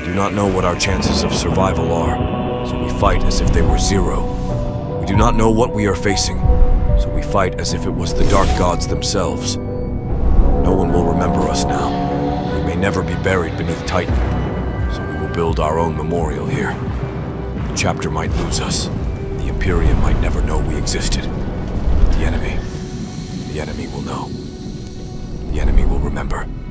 We do not know what our chances of survival are, so we fight as if they were zero. We do not know what we are facing, so we fight as if it was the dark gods themselves. No one will remember us now. We may never be buried beneath Titan, so we will build our own memorial here. The chapter might lose us. The Imperium might never know we existed. The enemy will know. The enemy will remember.